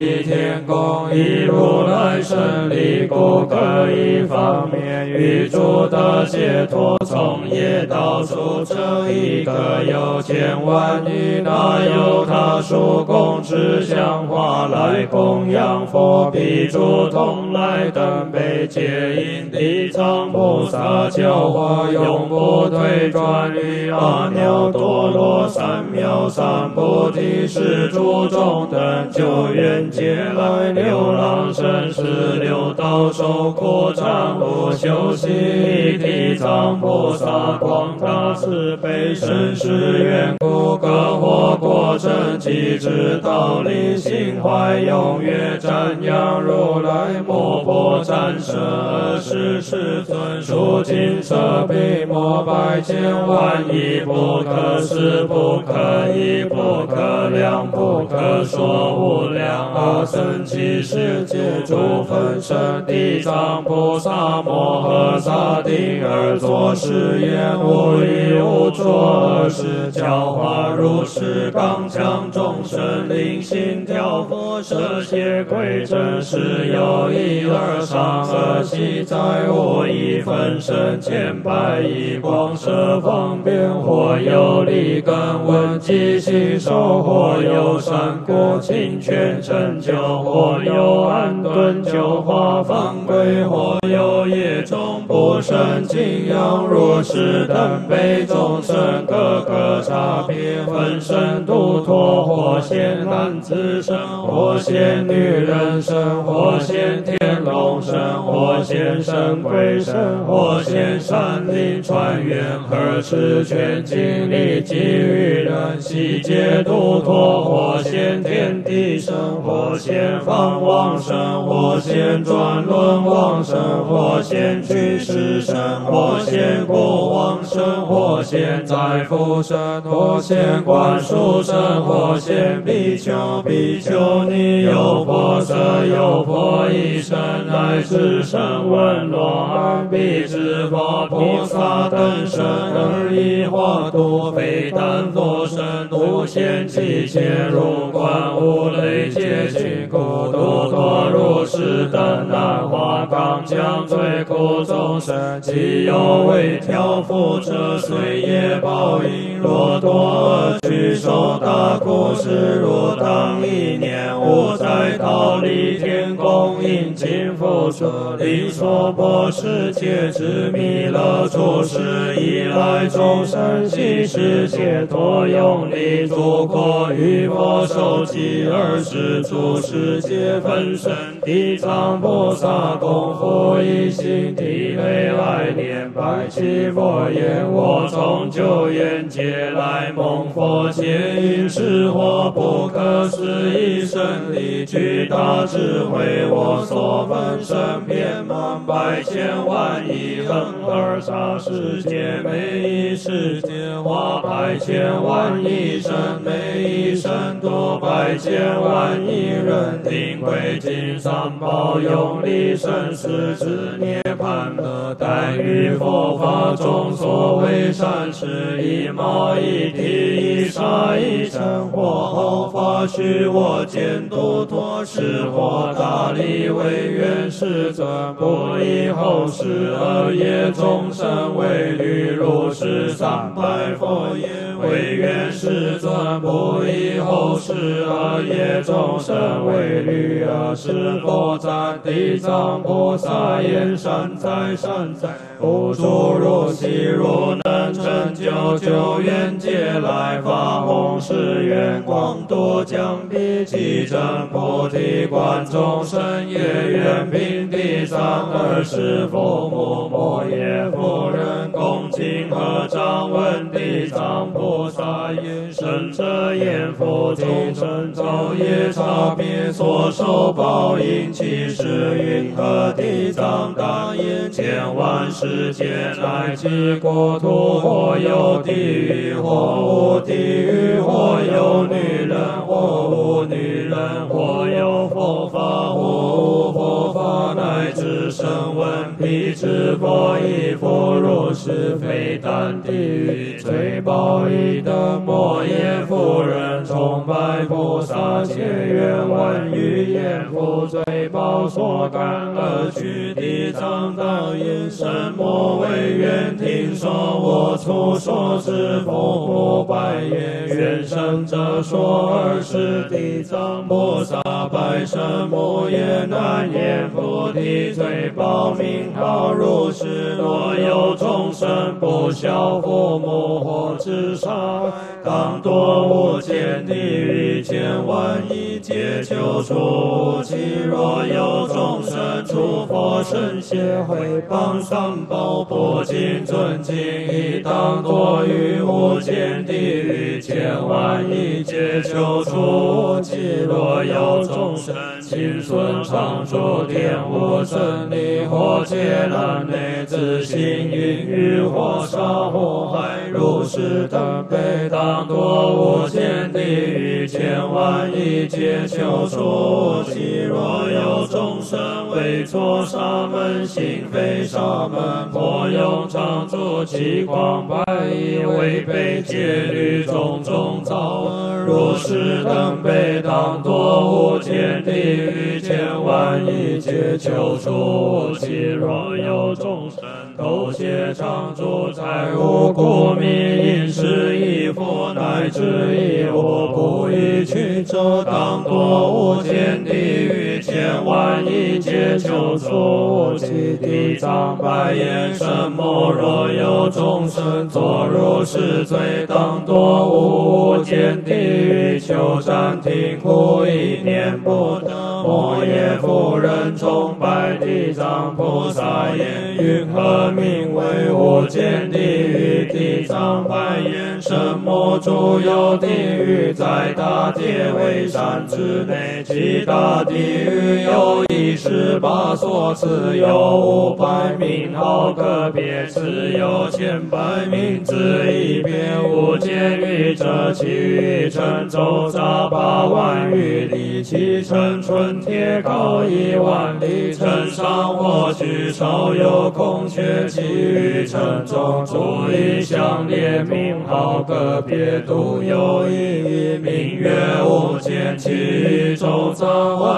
天宫以如来胜利故，可以方便于诸的解脱，从业到处这一个有千万亿，那由他属供持香花来供养佛，彼诸同来等被戒引地藏菩萨教化，永不退转于阿耨多罗三藐三菩提，是诸众等救援劫来流浪生死六道受苦忏悔修习地藏菩萨广大慈悲深世缘故，各获果真机智道理，心怀踊跃瞻仰如来摩诃战舍世世尊，数尽舍彼摩百千万亿，不可思不可议不可量不可说无量阿僧祇世界诸分身地藏菩萨摩诃萨顶而作是言：无一无作而是教化如是刚强众生灵心调伏舍邪鬼真实有一而上而西在无一分身千百亿光色方便，或有利根闻机心受，或有善果清泉成就，或有安顿就化方归，或有业中不胜敬仰如是等辈众生，各个差别分身度脱，或现男子身，或现女人身，或现天龙身，或现神鬼身，或现山林川原而持全经力给予人悉皆度脱，或现天地身，或现方王身，或现转轮王身，或现去世身，或现国王身，或现宰父身，或现官属身，或现比丘比丘尼有婆舍有婆夷身，乃至声闻罗汉比支佛菩萨等身，而以化度非但佛身，无限期切入观无类劫尽故，度脱如是等难化刚强罪苦众生，其有为调伏者，虽业报应，若多而去受大苦，是如当一年无再逃离天宫，应尽复舍离娑婆世界之弥勒出世以来，众生悉是解脱用力诸过于佛受记，而是诸世界分身地藏菩萨共复一心体内来念拜祈佛言：我从久远劫来蒙佛接引，是或不可思议胜利巨大智慧，我所分身遍满百千万亿恒河沙世界，每一世界化百千万亿身，每一身度百千万亿人，定归尽三宝用力生死之涅槃乐，但于佛法中所谓善事，一毛一体一沙一尘，或后发须我见度脱是或大力为愿世尊，不以后世恶业众生为虑，如是三百佛言：为愿世尊，不以后世恶业众生为虑，是佛赞地藏菩萨言：善哉善哉，无诸如昔如能成就久远劫来发弘誓愿，广度将彼其真菩提观众生业愿品第320佛母摩耶夫人恭敬合掌问地藏菩萨言：圣者言佛众生造业差别所受报应，其是云何？地藏答言：千万世界乃其国土，或有地狱，或无地狱，或有女人，或无女人，或有佛法，或无佛法，乃至声闻辟支佛亦复如是，非但地狱最报应的摩耶夫人崇拜菩萨切愿闻语言负罪报所感而去地藏道因神魔为愿听说我处所知佛不拜也愿生者说而是地藏菩萨拜神魔也难言菩提罪报名号如是若有众生不孝父母或自杀当堕无间地狱千万亿劫求出其若有众生诸佛圣贤毁谤三宝不敬尊敬亦当堕于无间地狱千万亿劫求出其若有众生亲孙常住玷污真理或劫难内自行淫欲或杀或害如是等被当堕无间地狱千万亿劫求出其若有众生为作沙门行非沙门或用常住其狂败以违背戒律种种造恶如是等被当堕无间地狱千万亿劫求出其若有众生偷窃常住财物故名饮食衣服乃至衣物不宜取者当堕无间地狱千万亿劫求出其地藏白言什么若有众生作如是罪当堕无间地狱求暂停故一念不得摩耶夫人崇拜地藏菩萨言云何名为无间地狱地藏白言什么诸有地狱在大铁围山之内其大地狱有118所持有500名号个别持有1000名之一别无间狱者其余乘周匝8万余里其乘春铁高1万里乘上或取少有空缺其余乘中诸一相列名号个别独有一名曰无间其余周匝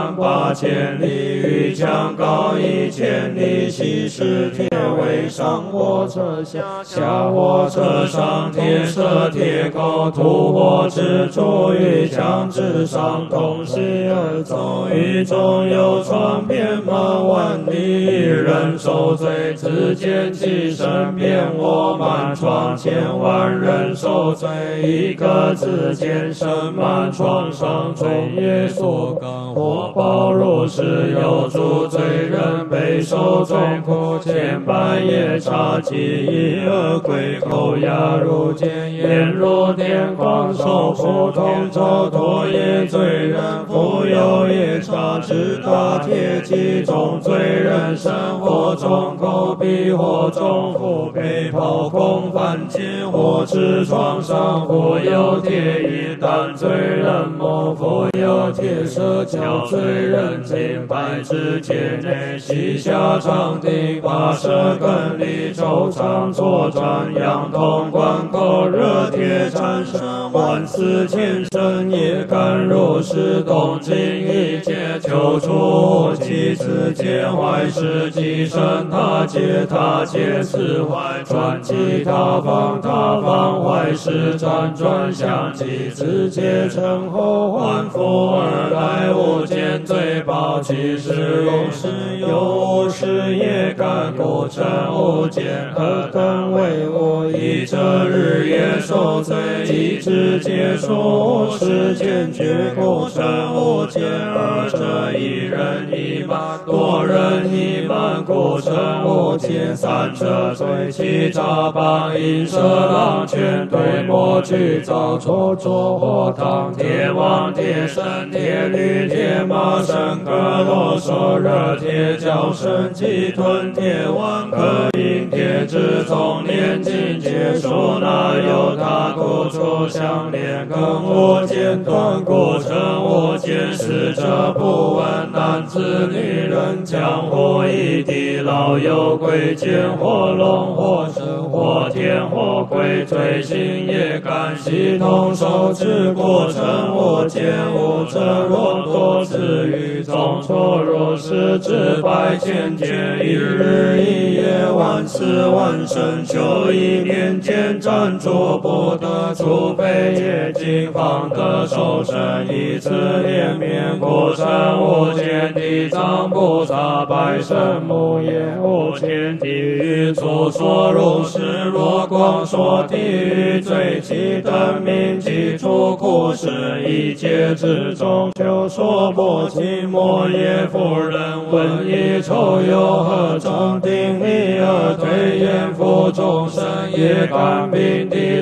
18000里余墙高1000里悉是铁围上火车下火车上铁设铁钩土火之柱于墙之上同时而走于中有床遍满万里人受罪自见其身遍卧满床千万人受罪一个自见身满床上罪业所感火报如是有诸罪人被受众苦千百夜叉及一恶鬼口牙如剑眼如电光手普通咒多业罪人复有夜叉之大铁骑中罪人身火中口鼻火中腹被炮空翻剑火之床上复有铁衣弹罪人谋复有铁蛇脚罪人金白之界内膝下长钉拔舌根里周长左转阳通关口热铁缠身万死千身也敢如是动静一切求出其次界坏事即生他界此坏转其他方坏事辗转相继此界成后还复而来无间罪报其实如是有是也敢故成无间何等为我以这日夜受罪即知结束世间觉故成无间而这一人一满多人一满故成无间三者罪其诈谤因舍郎全对魔具造错作火堂铁王铁神铁驴铁马神格罗说热铁脚神鸡吞铁王可引铁之中年境结束那有他故处相连更无间断故成无间使者不闻男子女人江湖一地老有鬼见或龙或神或天或鬼，罪行业感系统受持过程，无见无者若多次于中错，若是至百千劫，一日一夜，万世万生，修一念间，暂住不得，除非业尽方得受生，以此连绵过程，无间地藏菩萨百圣母也，无间地狱诸所如是若光说地狱罪其等名及诸苦事，一切之中求说波其摩耶夫人闻一臭有何正定力而推言复众生业感并第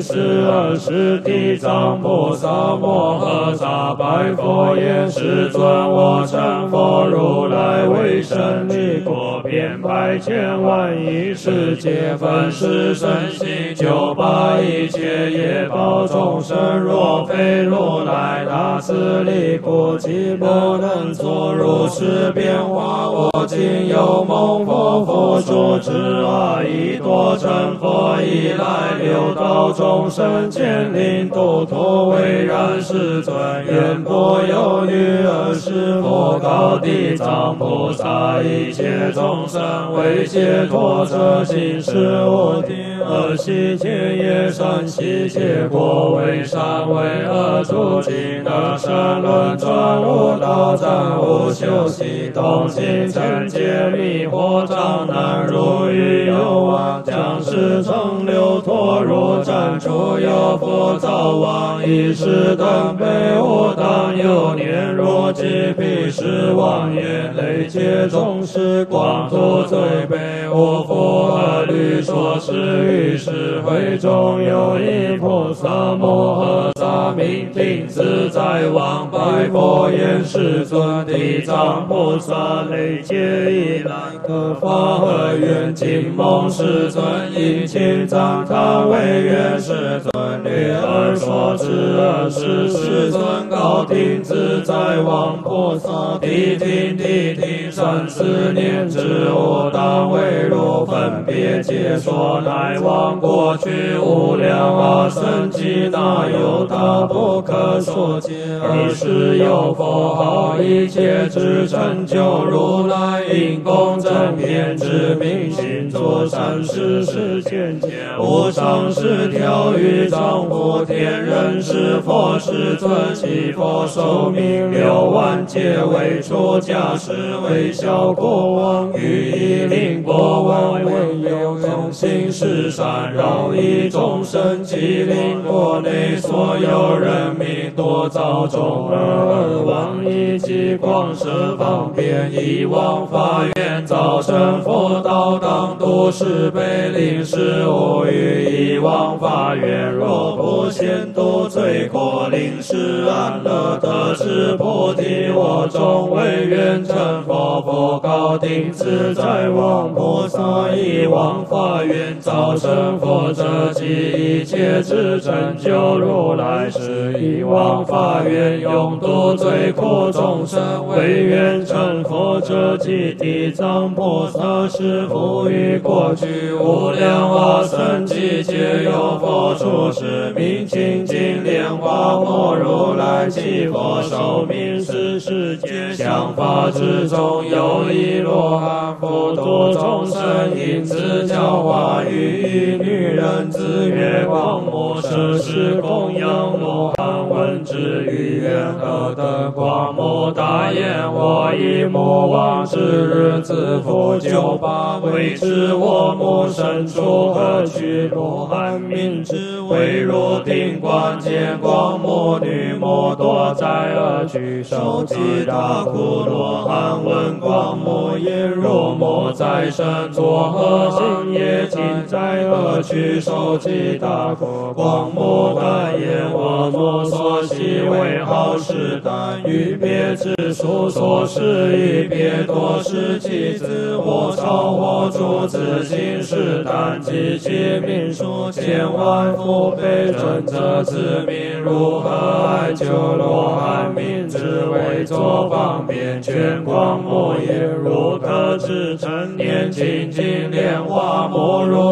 42地藏菩萨摩诃萨白佛言：世尊，我成佛如来为神力过遍百千万亿世界，分世身心救拔一切业报众生，若非如来大慈力不及，不能作如是变化。我今有蒙佛所知已多成佛以来，六道众生见灵度脱为然。世尊言：不有余而是佛告地藏菩萨，一切众生为解脱者，心是无定而悉皆业善，悉皆果为善为恶，诸尽的神论转无道暂无休息，动心成劫迷惑障难如鱼游网，将世成流脱如战出有佛早亡，一时等悲无当有年，若即彼时妄言累劫众时光土罪悲无复何虑，说是于是会中有一菩萨摩诃萨名定自在王，白佛言：世尊，地藏菩萨累劫以来可发何愿？今蒙世尊殷勤赞叹，为愿世尊略而说之。世尊告定自在王菩萨：谛听谛听，三四念之无当为如分别解说，乃往过去无量阿僧祇那有大不可说解，而是有佛号一切之成就，如来因功正遍知明心作善事世间间，无上师调御丈夫天人是佛世尊，其佛寿命6万劫，为出家士为小国王，欲以令国王为有用心是善，饶益众生，其令国内所有人民多造众而往，以及广设方便，以往法愿造成佛道，当度是悲临时无余，以往法愿若不先度罪过，临时安乐得知菩提，我终为愿成佛。佛告定自在王菩萨：以往法愿造成佛者，即一切之成就，如来是以往法愿永度罪苦众生，为愿成佛者，即地藏菩萨是复于过去无量阿僧祇劫有佛出世名清净莲花莫如来，其佛寿命是世间想法之中有一罗汉，佛度众生，因此教化于女人自月光目，设施供养罗汉，闻之于愿何等光目大言：我以魔王之日自负98，为知我母身处何去？罗汉名之为如定观，见光目女魔多在恶趣，受其大苦。罗汉闻光目言：若魔在身，作何行业？尽在恶趣，受其大苦。光目大言：我魔所习为好事，但欲别之处，所示于别多是其子或超或诸子行事，但及其名数千万福悲尊者之名，如何爱救罗汉名之为作方便？全光目也如可知成年清净莲花莫如来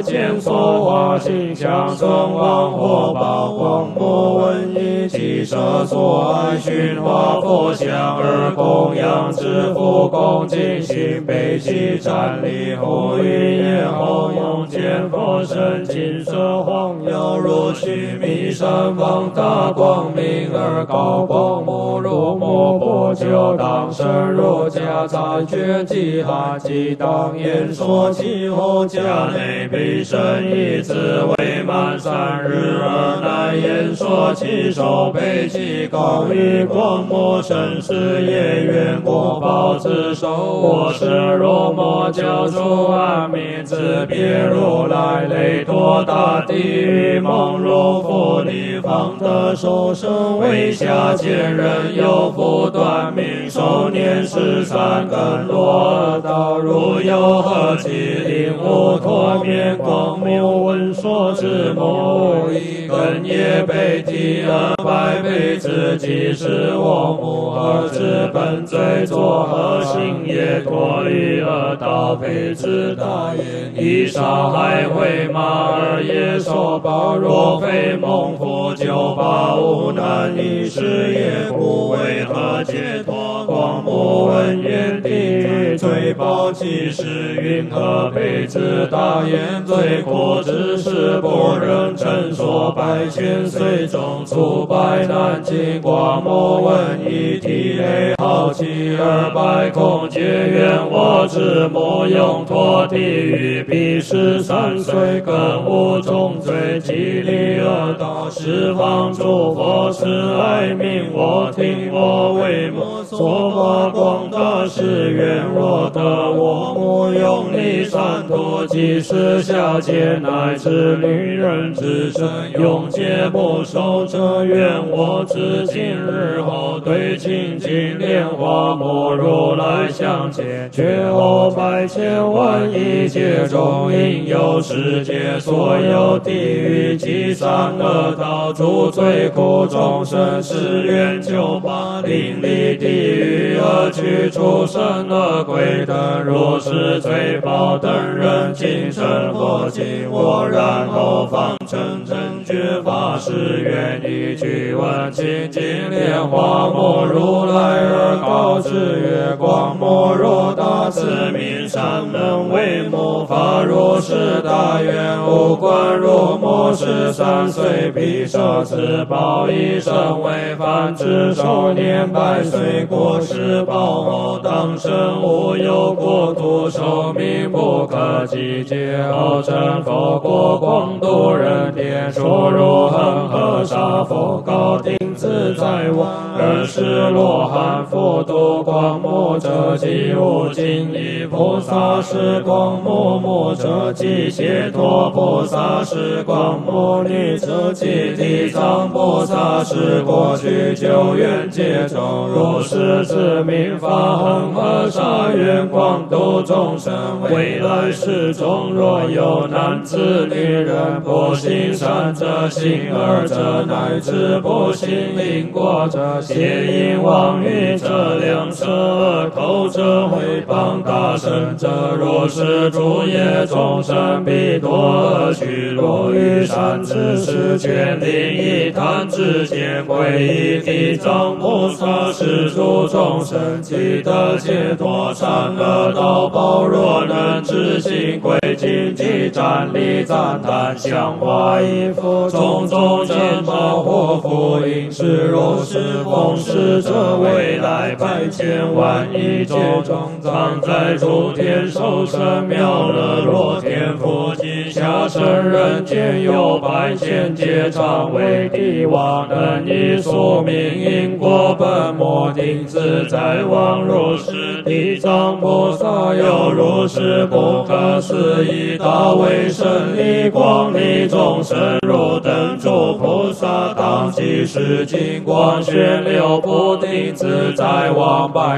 来见所化形象存亡或报光魔闻一起舍所爱寻化佛像而供养之福恭敬心悲喜瞻礼后于业后用见佛身金色晃耀若须弥山放大光明而高光目如摩波就当身若家残缺即哈即当言说其后家内必生一子未满3日而乃言说其手背其高于光魔神是业缘果报自受我是若摩教主阿弥子别如来雷多大地狱梦如佛地方的受生为下贱人有福断命寿年13根落道如有何其令无脱面光目闻所知某一根业被提而百倍自己是我母儿之本罪作何行业脱于而道配之大言以杀害毁骂而业受报若非蒙福就报无难以是业故为何解脱光目闻言地狱罪报即是云何配之大言罪苦之事不忍承说百千岁中出百难经光目闻一体内好奇而百空结缘我之母用脱地狱必13岁更无重罪激励而道十方诸佛慈爱命我听我为母所发光大誓愿若得我母用力善图即是下界乃至女人之身永劫不受者愿我自今日后对清净莲花母如来相见绝后百千万亿劫中应有世界所有地狱及三恶道诸罪苦众生誓愿救拔令离地狱而去出生恶鬼等如是罪报等人今生佛经我然后方成正觉法誓愿一句问清净莲花母如来而告知月光母若大慈名善能为母法如是大愿无关如母13岁必受此报一生为凡之寿年百岁过世报后当生无有国土寿命不可计劫后成佛国广度人天出入恒河沙佛高定自在王二世罗汉佛度光目者即无尽意菩萨是光目目者即解脱菩萨是光目女者即地藏菩萨是过去久远劫中如是自明法恒河沙愿广度众生未来世中若有男子女人不行善者行恶者乃至不行因果者邪淫妄语者两舌恶口者毁谤大圣者若是诸业众生必多恶趣若于善知识权利一谈之间归依地藏菩萨是诸众生即得解脱善恶道报若能知行归尽即站立赞叹香花衣服种种见报或福因是若是奉施者未来百千万亿劫中藏在诸天受生妙乐若天福及下生人间有百千劫常为帝王能以宿命因果本末定自在王如是地藏菩萨有如是不可思议大威神力光力众生如等诸菩萨当即是金光旋流不定自在王拜佛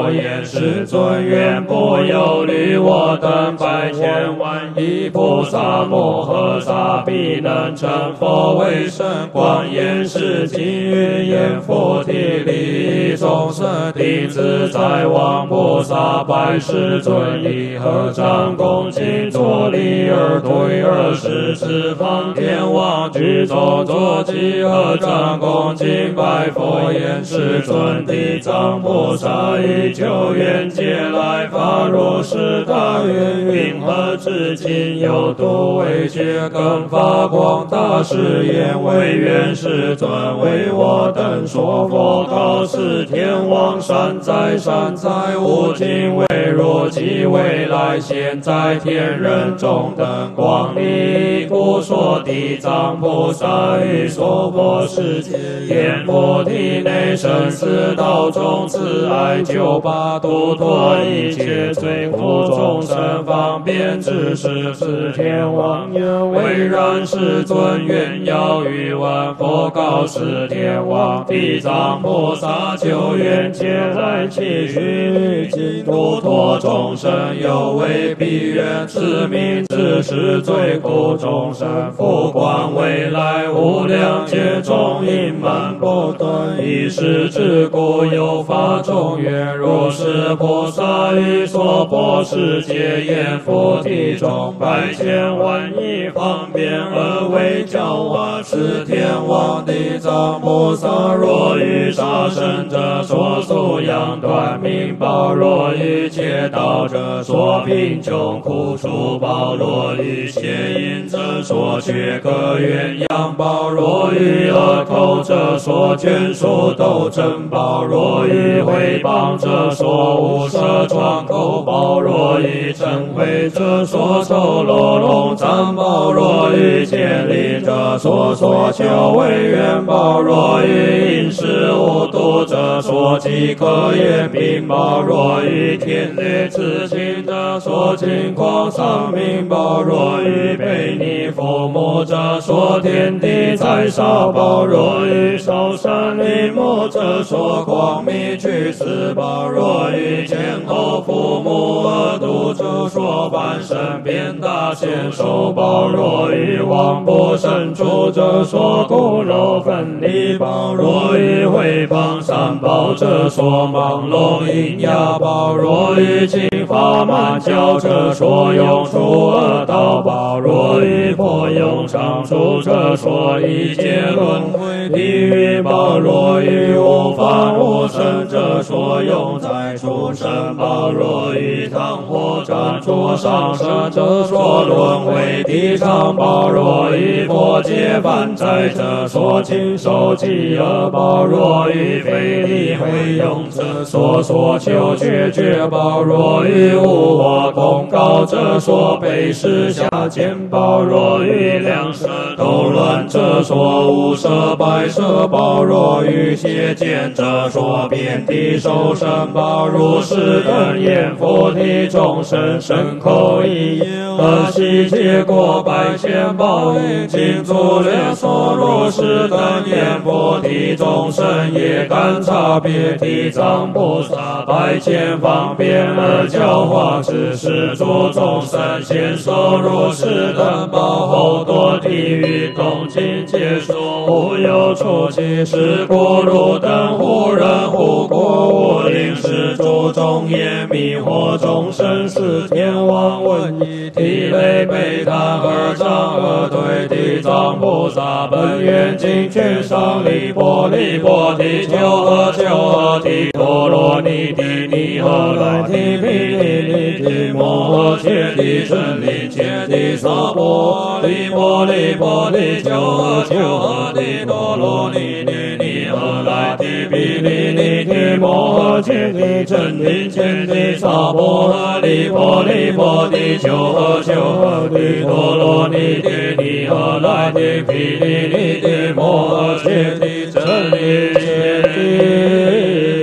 佛言：世尊，愿不忧虑，我等百千万亿菩萨摩诃萨必能成佛为圣。广严是今日言佛体利众生，弟子在望菩萨拜世尊，以合掌恭敬作礼而对20次方天王具众作集合掌恭敬拜佛言：世尊，地藏菩萨以久远劫来发如是大愿，云何至今有度未解更发广大誓言，唯愿世尊为我等说佛告示天王善哉善哉，无尽未若即未来现在天人中等光力，故说地藏菩萨于娑婆世界言菩提内生死道中慈爱救拔度脱一切罪苦众生方便之事，此天王愿为然世尊愿要于万佛告示天王地藏菩萨久远劫来期许尽度脱众生有为必愿此名之是罪苦众生复观未来无量劫中隐瞒不断一时之故有法中愿如是菩萨于娑婆世界言佛体中百千万亿方便而为教化此天王地藏菩萨若于杀生者所素养断命报若于切道者所贫穷苦楚报若于邪淫者所缺各愿仰报若于恶口者所眷属斗争报若于毁谤者所无舍疮口报若于嗔恚者所受罗笼占报若于建立者所求为愿报若于饮食无度者所饥渴言病报若于天劣自亲者所惊狂丧命报若于被逆父母者所天地灾杀报若于受山林木者所狂迷去死报若于前后父母恶毒者所半身鞭打先受报若于亡不生出者所骨肉分离报若于毁谤三宝者所盲聋喑哑报若于侵法慢教者所用出恶道报若于破用常处者所一切轮回地狱报若于无法无生者所用在畜生报若于汤火战出上生者所轮回地上报若于佛界犯灾者所亲受饥饿报若于非礼会用者所求绝报若于无我公告者所被施下见报若于两舌斗乱者所无舍百舍报若于邪见者所遍地受生报如是等言佛体众生身口意而悉皆过百千报应尽足略说如是等言佛体众生也敢差别地藏菩萨百千方便而教化之事诸众生先受如是等报后堕地狱东尽皆说无有出其是故汝等忽人忽过无令是诸众也迷惑众生是天王问以涕泪悲叹而长而对地藏菩萨本愿尽全上离波离波提求诃提陀罗尼帝尼诃来提毗尼提摩诃切提真利切提萨婆离波提求诃提陀罗尼帝尼诃来提毗尼提摩诃切提真利切提萨婆离波提求诃提陀罗尼帝尼诃来提毗尼提摩诃切提真利切提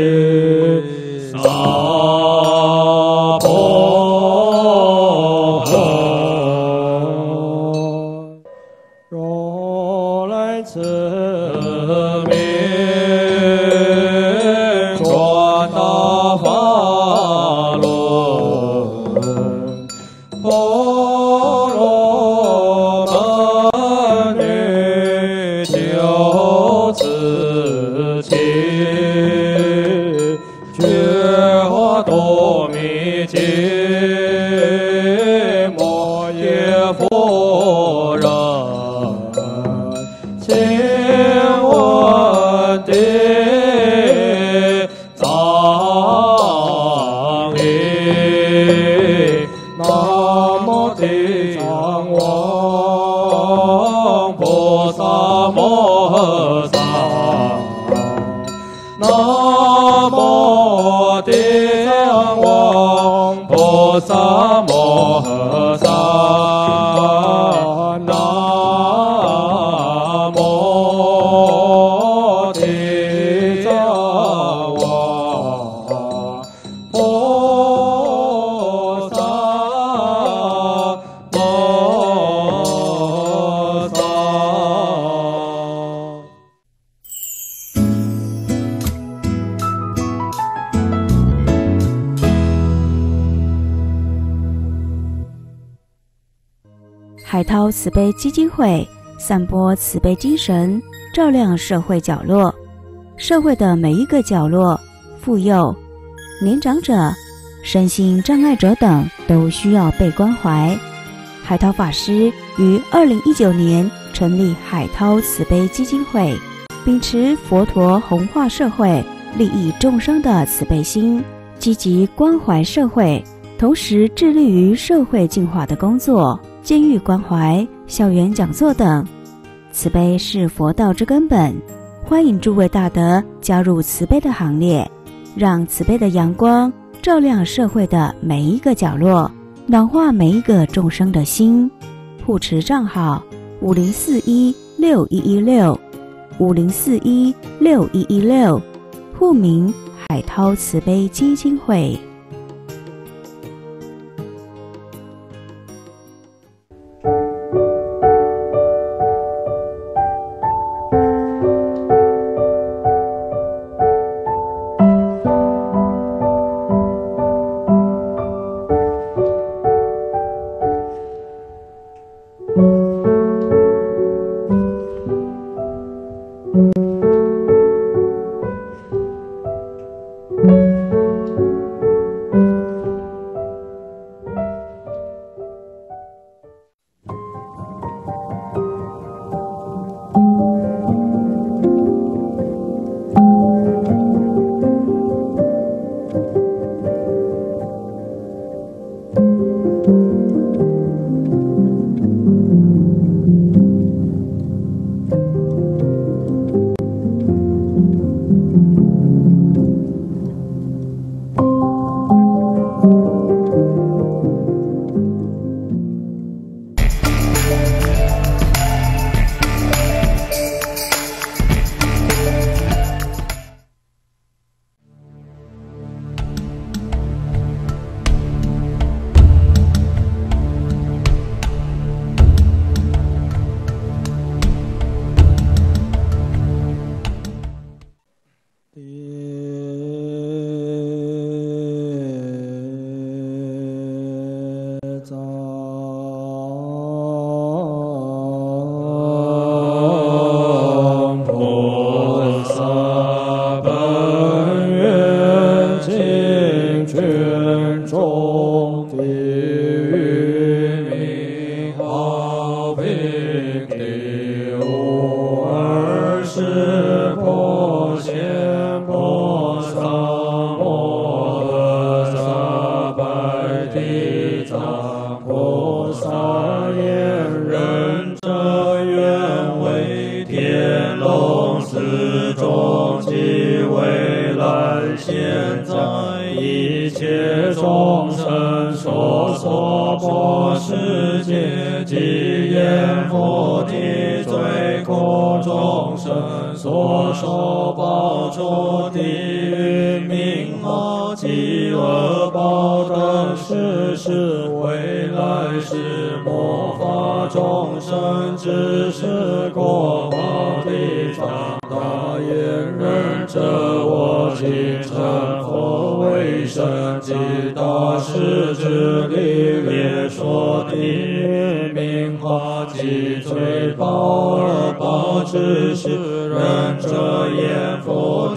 传大法。 阿弥揭摩耶夫人，千万的藏耶，南无地藏王菩萨摩诃萨，南无地藏王菩萨摩诃萨，南无地藏王菩萨摩诃萨。 海涛慈悲基金会散播慈悲精神，照亮社会角落。社会的每一个角落，妇幼、年长者、身心障碍者等都需要被关怀。海涛法师于2019年成立海涛慈悲基金会，秉持佛陀弘化社会、利益众生的慈悲心，积极关怀社会，同时致力于社会净化的工作，监狱关怀、校园讲座等。慈悲是佛道之根本，欢迎诸位大德加入慈悲的行列，让慈悲的阳光照亮社会的每一个角落，暖化每一个众生的心。护持账号5041-6116，5041-6116，户名海涛慈悲基金会。 智是仁者言佛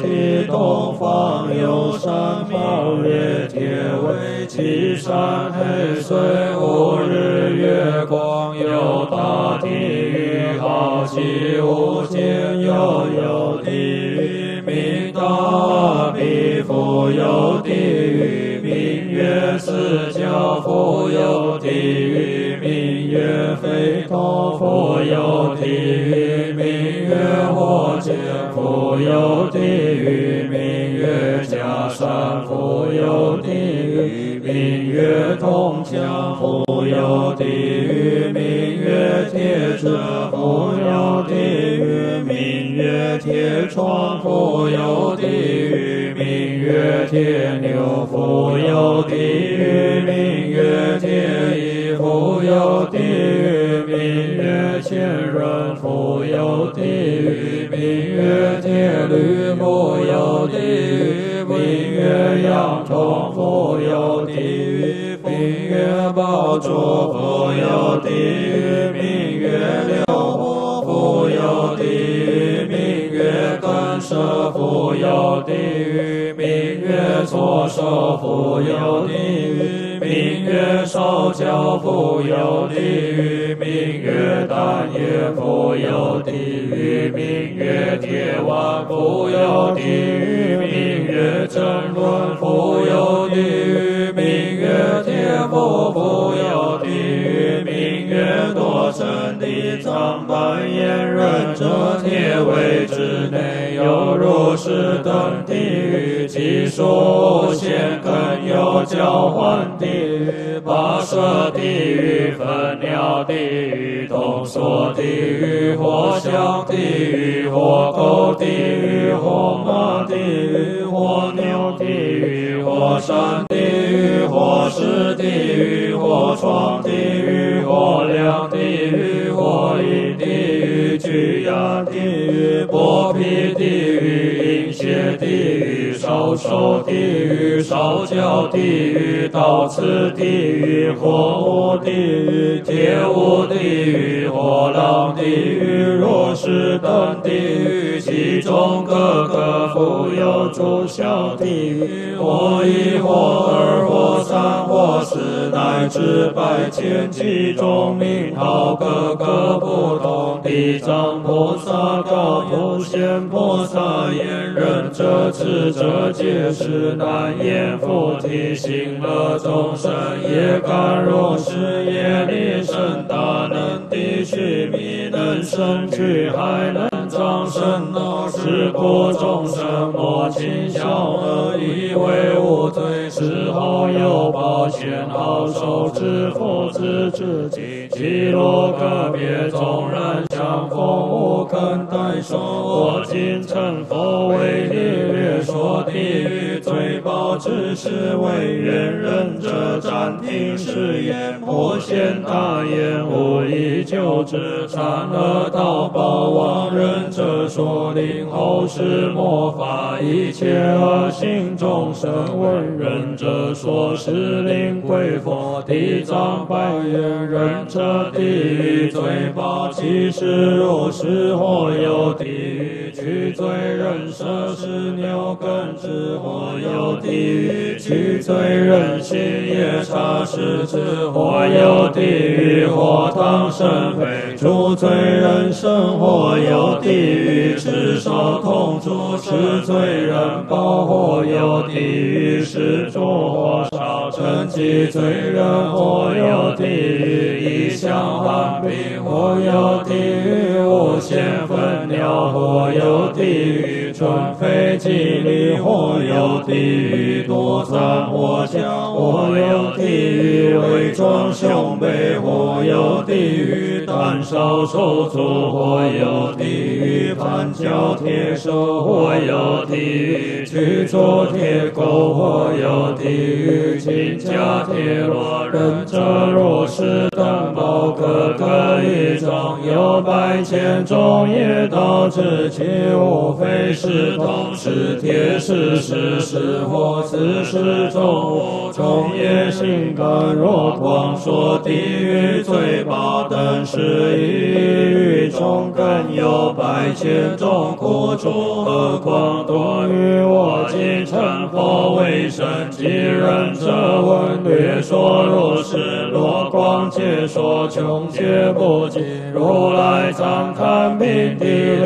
体东方有山宝月铁为其山黑水无日月光有大地狱好其无间有地狱名大彼复有地狱名曰四教复有地狱名曰非同复有地狱名曰火箭复有地狱名曰假山复有地狱名曰铜墙复有地狱名曰铁车复有地狱名曰铁窗复有地狱名曰铁牛复有地狱名曰铁衣复有地狱名曰千人复有地狱名曰铁驴复有地狱名曰羊虫复有地狱名曰宝珠复有地狱名曰六火复有地狱名曰干涉复有地狱名曰左手复有地狱名曰手脚复有地狱名曰丹叶复有地狱名曰铁腕复有地狱名曰真轮复有地狱名曰铁腹复有地狱名曰多生地藏般炎忍者铁位之内有如是等地狱其数现更有交换地狱跋涉地狱分鸟地狱动所地狱火象地狱火狗地狱火马地狱火牛地狱火山地狱火石地狱火床地狱火梁地狱火影地狱巨牙地狱剥皮地狱阴血地狱烧手地狱烧焦地狱刀刺地狱火舞地狱铁舞地狱火狼地狱若是等地狱其中各个复有诸小地狱火一火二火三火四乃至百千其中名号各个不同地藏菩萨高普贤菩萨言忍者智者皆是难言复提醒了众生也敢若是业力甚大能地须弥能生去还能长生恼是故众生莫轻小恶以为无罪事后有报先好受之佛之至己其若个别众人相逢无肯代受我今成佛为你略说地狱罪报之事为愿忍者暂停誓言破现大言无以救之善恶道报亡忍者说令后世末法一切恶行众生闻忍者说是令归佛地藏百言忍者地狱罪报其实如是或有地狱取罪忍舍是牛耕之或有地狱取罪忍心夜叉是之或有地狱或当生非除罪忍生或有地狱持守空住是罪忍报或有地狱是诸或少成其罪忍或有地狱一向寒冰或有地狱无限分鸟或有地狱春非吉利或有地狱多赞或降或有地狱伪装胸背或有地狱胆少手足或有地狱盘脚铁手或有地狱去做铁钩或有地狱金甲铁罗忍者若是等报各个一种有百千种业道之其无非是同是铁是是或自是众众业性感若光说地狱罪报等是一中更有8,000种苦楚，何况多于我今成佛为神。即人者闻略说，若是罗光解说，穷劫不尽。如来赞叹品第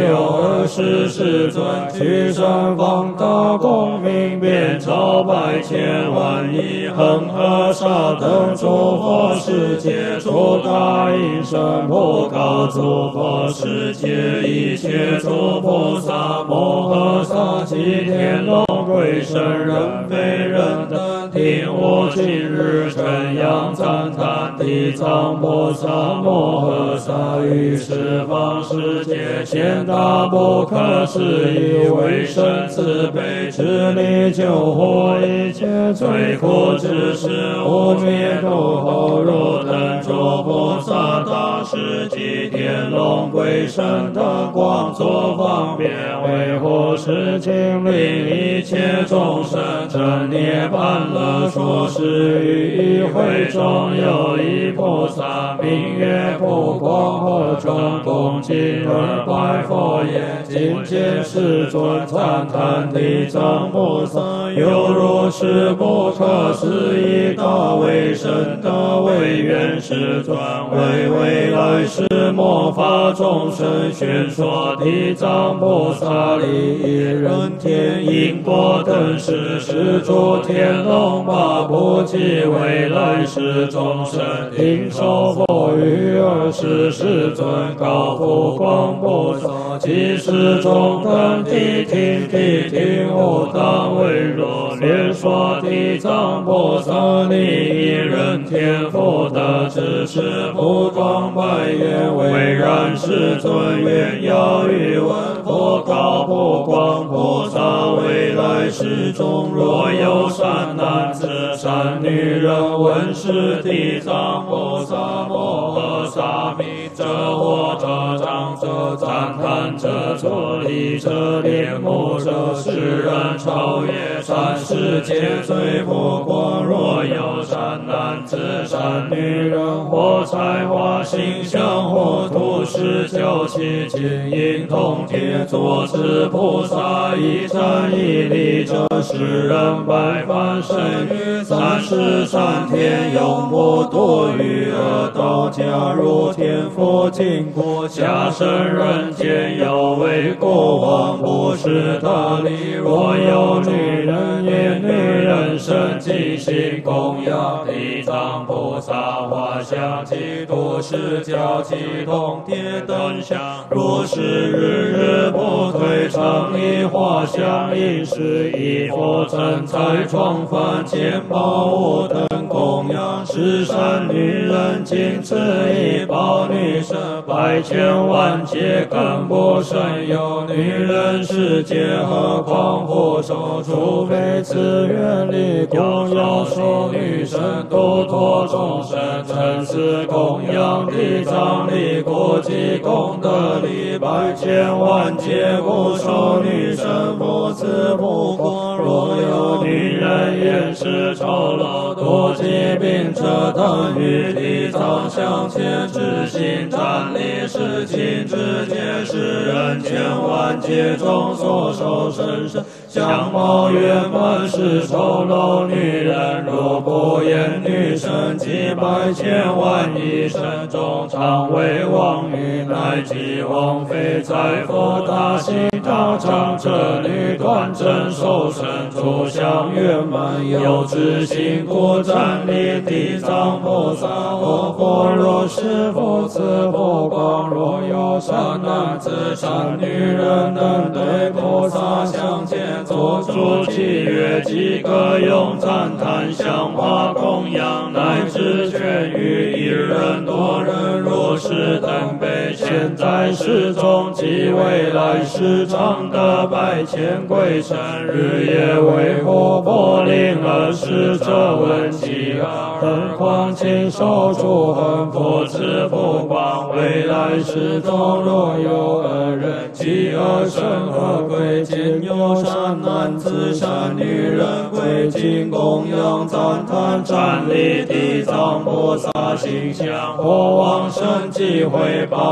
6，24世尊，具身方大光明，遍照100,000万亿恒河沙等诸佛世界，诸大应身普告诸佛世界，一切诸菩萨摩诃萨及天龙鬼神人非人等，听我今日称扬赞叹地藏菩萨摩诃萨于十方世界现大不可思议为神慈悲，持力救护一切罪苦之事，无灭度后如等诸菩萨大士及天龙鬼神的光作方便，维护世情令一切众生成涅槃乐。说是于一会中有一菩萨名曰普光和庄，恭敬而拜佛言：今见世尊赞叹地藏菩萨，犹如是不可思议大威神的威愿世尊，为未来世末法众生宣说地藏菩萨利益人天因果等事，是诸天龙八部及未来世众生听受佛语24世尊高普光菩萨，即是中等谛听谛听无当为若略说地藏菩萨利益人天福德之事，普光百愿为然世尊愿要欲闻佛告普光菩萨，未来世中若有善男子善女人闻是地藏菩萨摩诃萨名者，或者长者赞叹者，作礼者，恋慕者，世人超越三世界最普光。若有善男子善女人，或才华形象，或土石教其金银铜铁，作此菩萨一赞一礼者，世人百般生于三世三天，永不堕于恶道。假如天福尽过，下生人间，有为国王不识他理。若有女人言女人身即心供养地藏菩萨画像及土石教及铜铁等像，若是日日不退常以画像饮食，以佛真财创饭钱宝物等供养，是善女人仅此一报，女生100,000万劫更不胜有。女人世界何况不受，除非自愿力供养说女生度脱众生，诚实供养地藏力国际功德力100,000万劫不受女生不自不光。若有女人言是丑陋多疾病者等，与地藏相前之心站立是亲之界，是人千万劫中所受生生相貌圆满是丑陋女人。若不言女生几100,000万亿生中常为妄语，乃即枉费在佛大行道场，这女断真受生诸相圆满，有知心故站立地藏菩萨。我佛若是佛慈佛光，若有善男子善女人等对菩萨相见，作出契约，即可用赞叹香花供养，乃至劝喻一人多人。若是等辈现在世中及未来世常得100,000鬼神，日夜为护佛令20者闻其何况亲受诸恒佛慈福光。未来世中若有恶人饥饿生恶鬼，见有善男子善女人归敬供养赞叹站立地藏菩萨形象，或往生即回报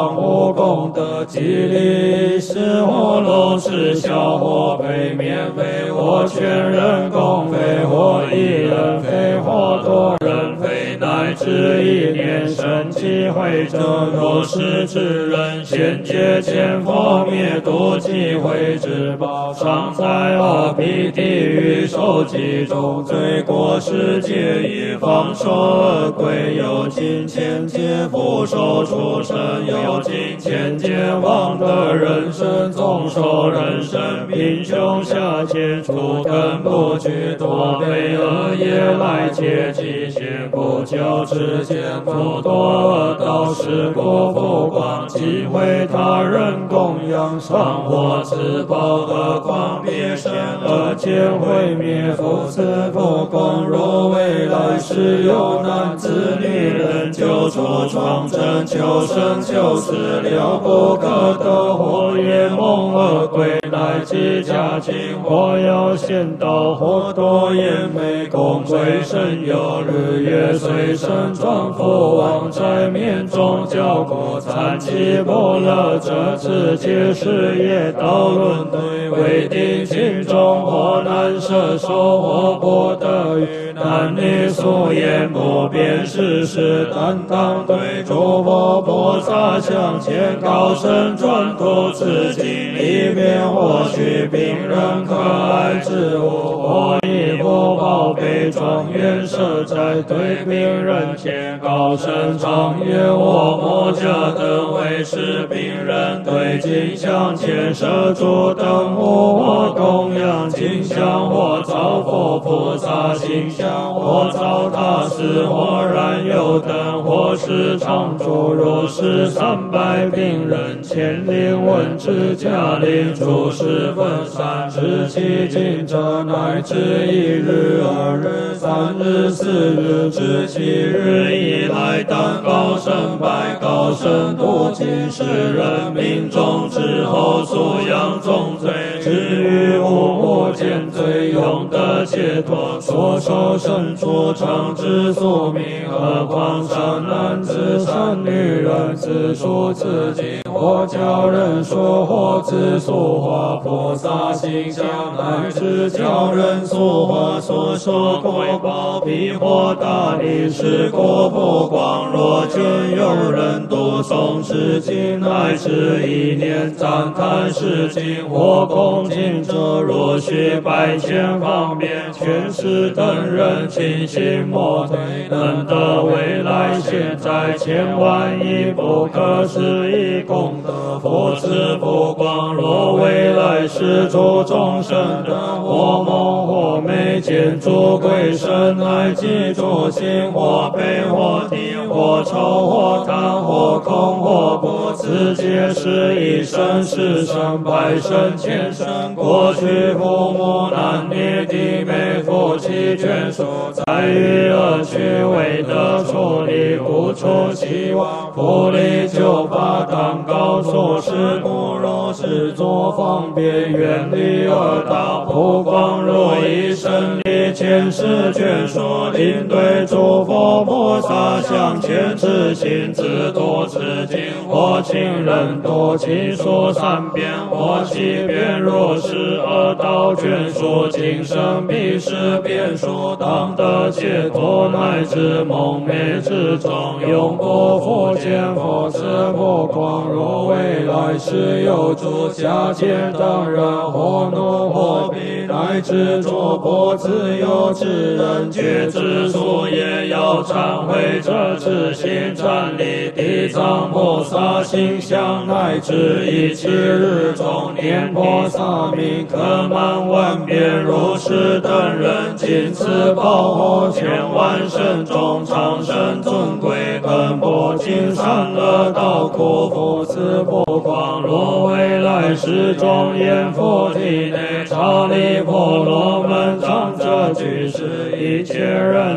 上无功德激励，是或漏是小或非免非或全人共非或一人非或多人非乃至一念生机会者，若是之人现界前佛灭度机会之宝，常在阿鼻地狱受记中罪过世界以方受恶鬼，有尽千劫复受畜生，有尽千劫亡的人生，纵受人生贫穷下贱，除根不具多悲恶业来劫极限不救之间，不多恶道是过复光，即为他人供养上或自报，何况别生恶见毁灭复次复光。若未来世有男子女人救出创成求生求死了不可得，或夜梦恶鬼乃至家境，或有仙道，或多言美功为神有日月随身转复往在面中教过残疾不乐者，此皆是业道论对为定心中，或难摄受或不得于男女素颜不辨事实，担当对诸佛菩萨向前高声转读此经，以便获取病人可爱之物，或以不宝贝庄严设在对病人前高声唱曰：我摩诃等为是病人对镜向前设诸等物，或供养金香，或造佛菩萨形象，或造他师，或燃油灯，或是常住。若是300病人，千灵闻之家令诸事分散之其境者，乃至1日、2日、3日、4日至7日以来，当高声拜高声度尽世人民众之后，素养重罪，至于无目见罪，永得解脱，所受身处常之宿命。何况善男子善女人，自述自己，或教人说，或自塑化菩萨形象，乃至教人塑化所受果报，彼或大利是果不光。若见有人读诵是经，乃至一念赞叹是经，或恭敬者，若须百千方便全是等人清心莫退，能得未来现在千万亿不可思议功德，复次复光。若未来世诸众生等，或梦或寐见诸鬼神，乃及诸心，或悲或啼或愁或叹或恐或怖，此皆是一生世生百生千生过去父母男女弟妹夫妻眷属，在于恶趣味的处理，不出希望不离就把当告诉是故。若是作方便远离恶道，不光若以生理前世眷属，应对诸佛菩萨向前自行自度自经，或亲人多其所三遍，或七遍。若是恶道眷属，今生必是变数，当得解脱，乃至梦寐之中永不复见佛慈不光。若未来世有诸下贱等人，或怒或鄙，乃至诸不自由之人，觉知数也要忏悔这次心忏礼地藏菩萨形象，乃至17日中念菩萨名可满万遍。如是等人尽此报后，千万生中长生尊贵，恒不尽善恶道苦，复次不光。若未来世庄严佛体内，刹利婆罗门长者居士，一切人等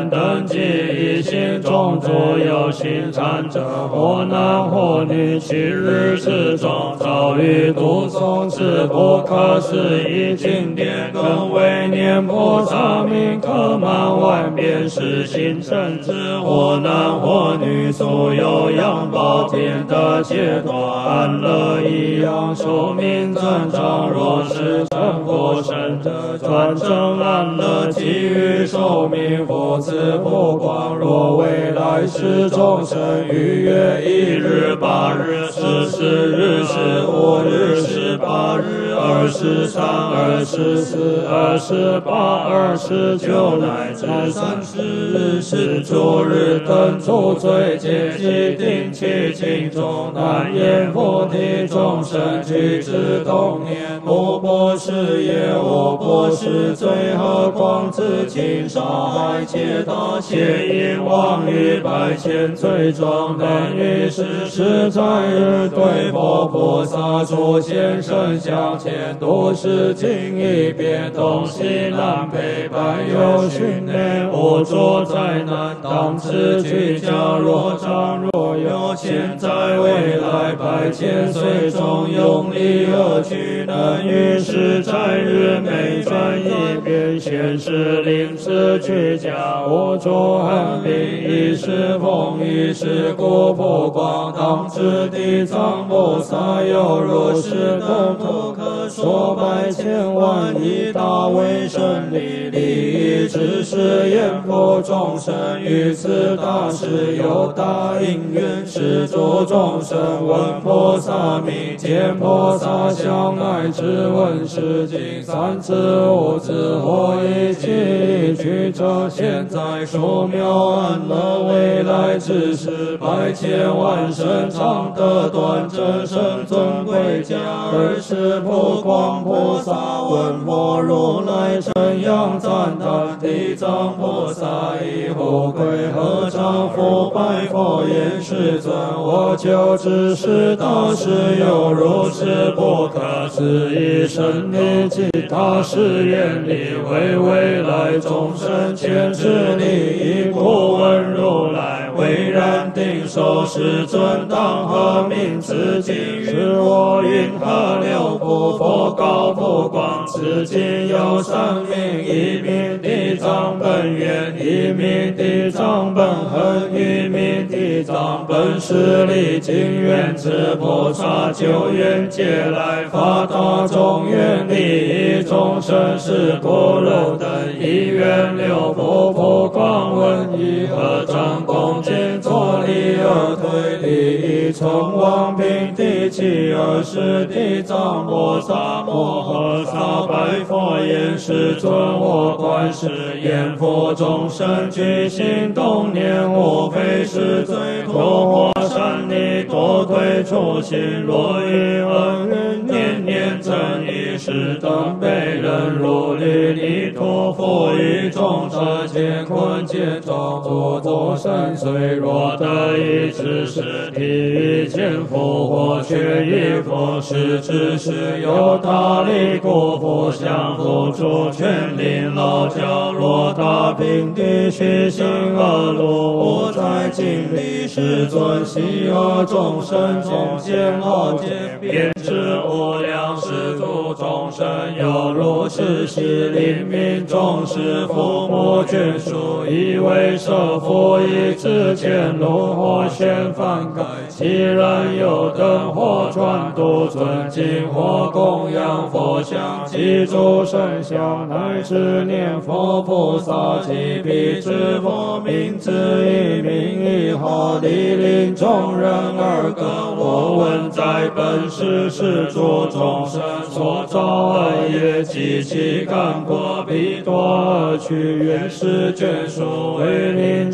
记忆心中左右行禅者，或男或女，七日之中遭遇读诵之不可思议经典，更为念菩萨名，可满万遍是心诚之。或男或女，所有养宝天的解脱安乐一样寿命增长。若是成佛身者，专证安乐给予寿命，佛子不光。若未来世众生逾越1日、8日、14日、15日、18日、23、24、28、29乃至30日是诸日等诸罪戒即定其经中难言菩提众生具之动念，无不是也，无不是罪，何况自轻杀害皆大邪淫妄语百千罪状，等于是在日对佛菩萨出现身相前，都是经一遍东西南北百有训练，无着灾难当此居家，若长若有现在未来百千岁中用力而举，能于是在日每转一遍，显示临此居家，无着寒冰，一时风一时故不光，当知地藏菩萨有如是等不可说百千万亿大威神力，利益之是言佛众生，于此大事有大因缘，是诸众生闻菩萨名，见菩萨相，乃至闻是经3次5次或一气一句者，现在殊妙安乐未来之事，百千万身常得端正身尊贵家，而是普光菩萨闻佛如来称扬赞叹，地藏菩萨以后归合掌复拜佛言：世尊，我就知是大事有如是不可思议神力及大誓愿力，为未来众生前世利益，故闻如来为然定受，世尊当何名此经？是我云何六部佛告不光，此经有3名，一名地藏本愿，一名地藏本恒，一名地藏本誓力。经愿之菩萨救愿解来发大众愿，利益众生是般若等，一愿六部不光闻，一合掌恭敬作礼而退，利益成王平地气，而是地藏菩萨摩诃萨白佛言：世尊，我观世言佛众生具心动念，无非是罪多或善利多退出心，若于恶人念念正义，是等被人如履泥土，复于众生见困见重，诸作深邃，若得以知识体于见佛或却于佛，是知识有大力，故不相付诸权力劳教，若大平地虚心恶路，无在尽力，世尊喜恶众生众见恶见，便知无量世诸众生有如是喜，临命终时父母眷属，以为舍父以至见路或宣梵盖，其然有灯或传度尊敬或供养佛像及诸圣像，乃至念佛菩萨及彼之佛名字一名一号，莅临众人而歌。我闻在本世是诸众生所造恶业，及其干过彼多而去，愿是眷属为临众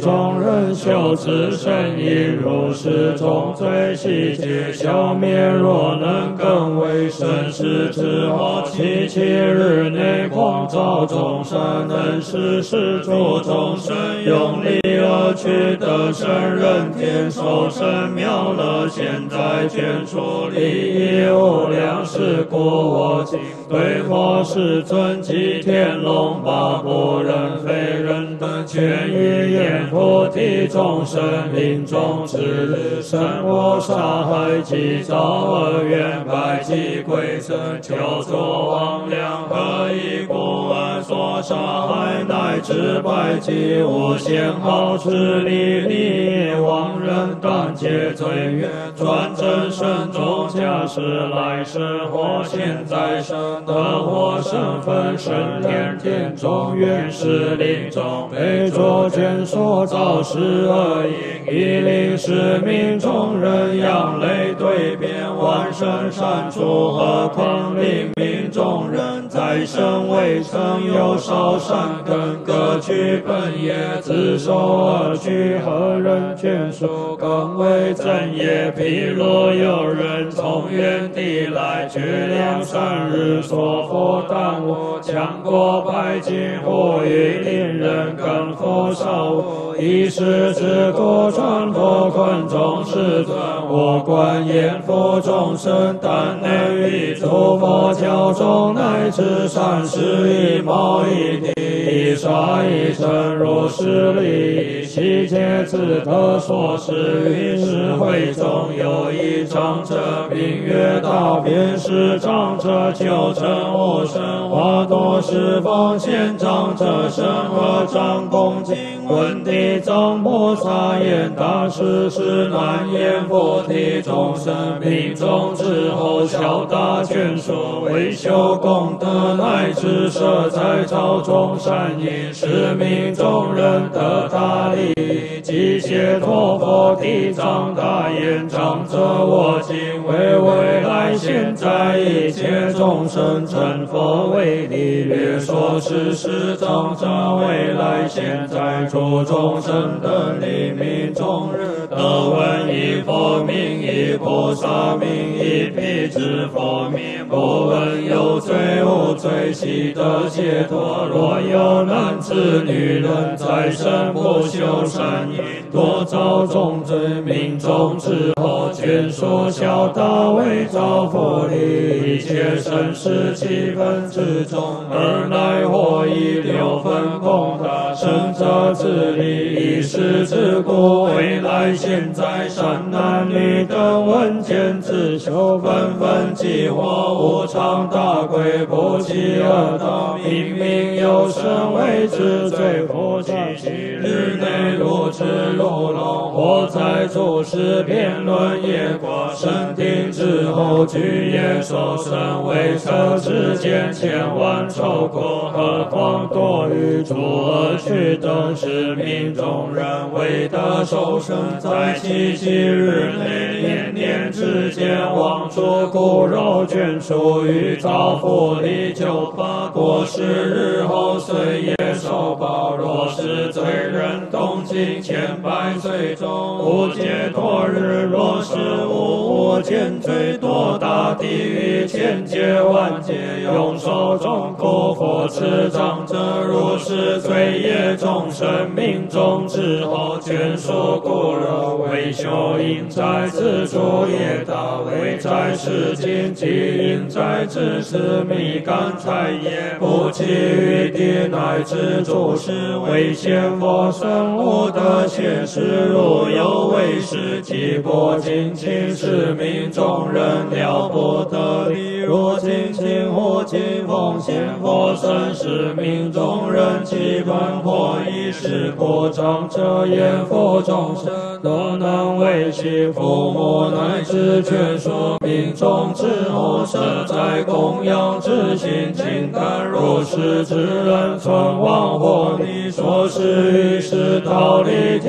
众人修持身意，如是重罪悉皆消灭。若能更为生世之后，七日内广造众生，能使世诸众生用力而去得生人天受生妙乐。现在眷属利益无量，是故我今对佛世尊及天龙八部人非人等权于言菩提众生临终之日，生我杀害及造恶缘，百计归僧求作王量，何以故而所杀害，乃至百计无限好之力，利亡人但皆罪缘，转真身中假使来世或现在生得我身分生天中原始林中被作卷所造是恶因，以令使命众人扬泪对辩万圣善处，何况令命众人在生未曾有少善根，各取本业自受恶趣，何人眷属更为正业？譬若有人从远地来，却两三日所佛耽误，强过百劫或于令人更佛少无，以是之故传佛困众世尊，我观言佛众生，但能于诸佛教中乃至三世一毛一地一沙一尘，如是利益，悉皆自得所施。于是会中有一长者，并曰大便是长者，九成无生花多是奉献长者身和长恭敬问地藏菩萨言：大师是难言菩提众生命中之后，孝大眷属为修功德，乃至舍在朝中善因，使命众人得大利益。即解脱佛地藏大言：长者，我今为未来现在一切众生成佛为例，略说是长者未来现在诸众生的利民众日得闻一佛名，一菩萨名，一辟支佛名，不闻有罪无罪，悉得解脱。若有男子女人在生不修善因，多造重罪，命中之后眷属孝大为造福利，一切生世七分之中，而乃获以六分功德，生者之利，以是之故，未来现在善男女等闻见自修纷纷激活无常大鬼，不弃恶道，明明有生为之罪，佛七日内如痴如聋，或在诸事辩论业果，生定之后具业受生，为车之间千万愁苦，何况多于诸恶趣等，是命众人为得受生，在七日内年年之间往出骨肉眷属于造福利，就把过世日后岁业受报。若是罪人动静千百岁中无解脱日，若是无间罪多大地狱千劫万劫，永受众苦。佛持长者，如是罪业众生命中之后，眷属骨肉为修因在自主业大，为在世经济因在自是米干财业，不弃于地乃至诸事为先佛生无得切实，如有为师即波尽情是命众人了不得力，若尽情或尽奉献佛身，是命众人基本破一是故长者言佛众生都能为其父母乃至眷属命中之后，舍在供养之心情感，如是之人存亡或逆，说是于是道理天公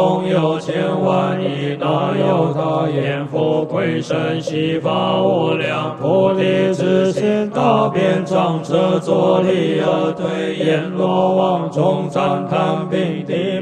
共有千万亿，哪有他言富贵身悉发无量菩提之心，大遍长者作礼而对阎罗王众赞叹，并第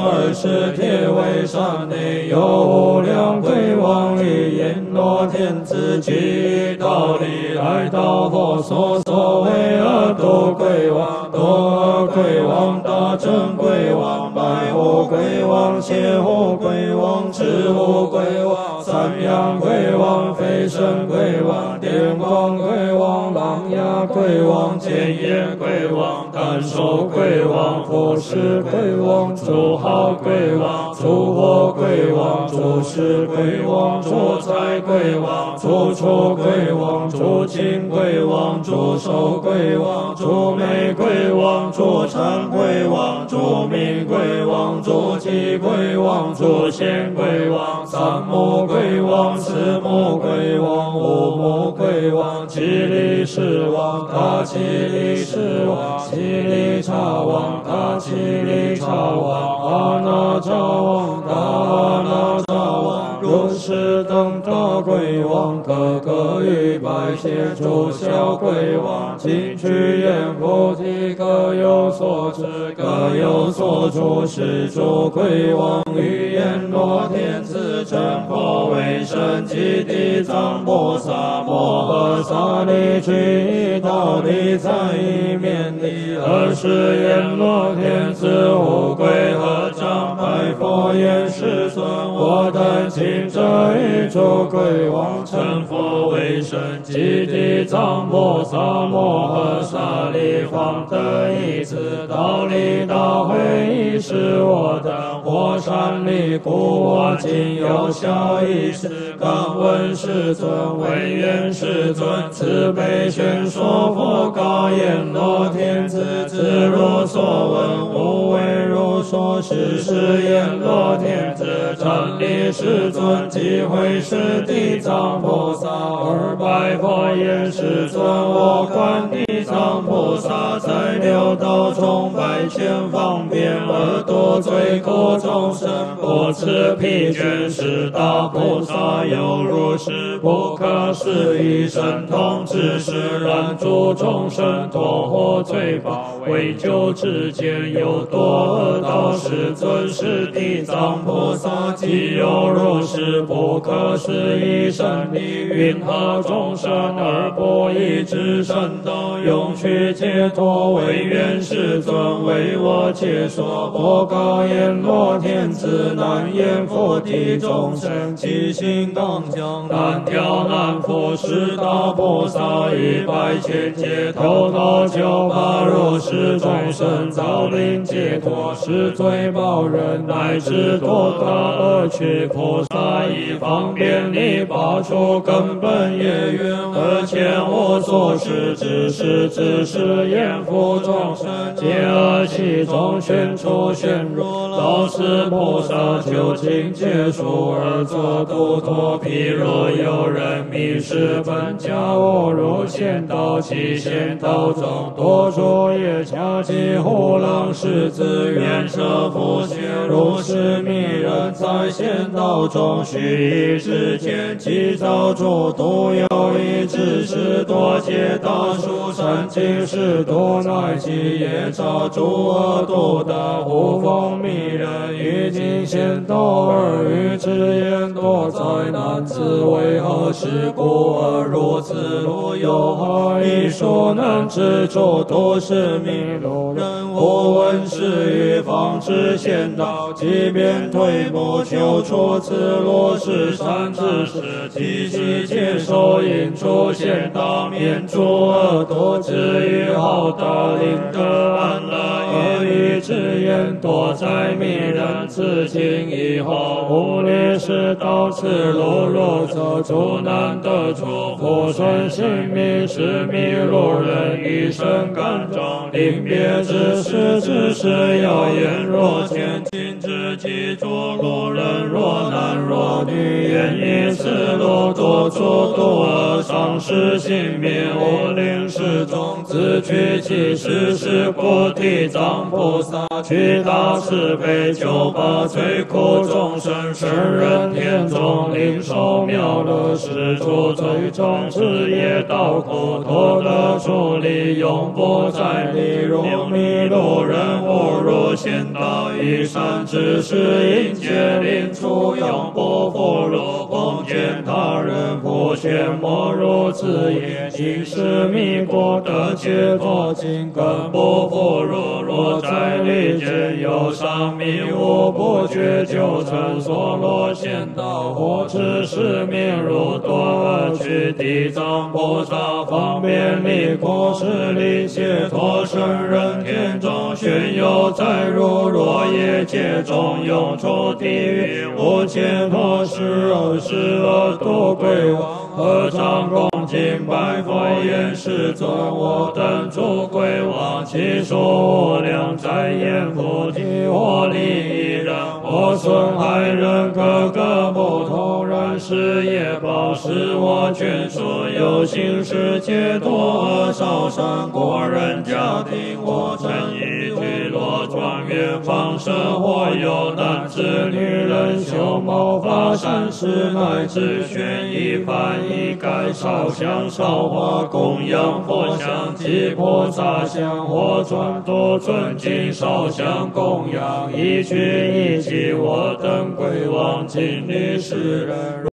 80帖为善内有无量贵王与阎罗天子俱道理来到佛所谓恶毒贵王、多贵王、大正贵王、白虎贵王、邪虎贵王、赤虎贵王、三阳贵王、飞升贵王、电光贵王、狼牙贵王、剑眼贵王、单手贵王、富士贵王、诸好贵王、诸火贵王、诸事贵王、诸财贵王、诸处贵王、诸金贵王、诸寿贵王、诸美贵王、诸禅贵王、诸名贵王、诸吉贵王、诸贤贵王、三目贵王、四目贵王、五目贵王、七力士王、大七力士王、七力茶王、大七力茶王、阿那茶王、大阿那茶王、如是等大贵王，各个于百千诸小贵王，尽具言菩提，各有所知，各有所住，是诸贵王于阎罗天子真佛为圣及地藏菩萨摩诃萨利具道理在一面里，尔时阎罗天子无贵合掌拜佛言：世尊，我等今这一诸贵王成佛为圣及地藏菩萨摩诃萨利方得一此道理大会，已是我等我善利故，我今有小一事，敢问世尊。唯愿世尊慈悲宣说佛告阎罗天子：自如所闻，无为如说。是阎罗天子站立世尊，即会是地藏菩萨，而拜佛言：世尊，我观地藏菩萨在六道中百千方便而度罪苦众生，不辞疲倦。是大菩萨有如是不可思议神通，只是让诸众生脱获罪报，为救之间有多恶道。世尊是地藏菩萨，既有如是不可思议神力，云何众生而不依之神道，永续解脱？唯愿世尊为我解说。佛告阎罗天子：难言佛地众生其心刚强，难调难伏。是大菩萨于百千劫头头就把如是众生造令解脱，是罪报人乃至堕大恶趣。菩萨以方便力拔除根本业缘，而前无所事，只是言复众生皆恶气中宣出宣入，老师菩萨究竟结束而作度脱。譬若有人迷失本家，误入险道，其险道中多诸业恰及虎狼狮子猿蛇蝮蝎，如是迷人在险道中，须臾之间即遭诸毒。有一只是多劫大树善尽是毒，乃其业障诸恶毒的无风迷人，于今险道而欲之言多灾难，此为何事故而如此路？有何一说能知诸都是迷路人？无闻是于方知险道，即便退步求出此路，是善之事，即悉接受引出险道，免诸恶毒，至于好德令得安乐。恶语之言多灾迷人，此经以后无劣是到此路，若则诸难得出，复顺性命，是迷路人一生感召，临别之时，只是要言若前进之际，诸路人若男若女，愿以此路多诸毒恶伤丧失性命，我灵是种子，取其实是果地藏菩萨，去大慈悲，救拔罪苦众生，生人天中领受妙乐，是诸罪众事业道苦，脱得出离，永不再离。如弥路人误入险道，以善知识引戒令出，永不复入。奉见他人不学莫如此也，今是弥国的解脱经，更不复入。若在利间有上迷无不觉，就曾所落险道，或知是命如多而去。地藏菩萨方便利国是利解脱生人天中，宣有在入若业界中，永出地狱无解脱时，而是恶度归往。合掌恭敬拜佛言：世尊，我等诸归往，其数无量，在言菩提，我利益人，我损害人，个个不同人，是业报，是我眷属，有行世界多恶少善过人家庭，我曾以聚落庄园放生，或有男子女人修谋发善事，乃至宣一翻一盖烧香烧花供养佛像及菩萨像，或转度尊敬烧香供养，一去一即我等归往尽力世人。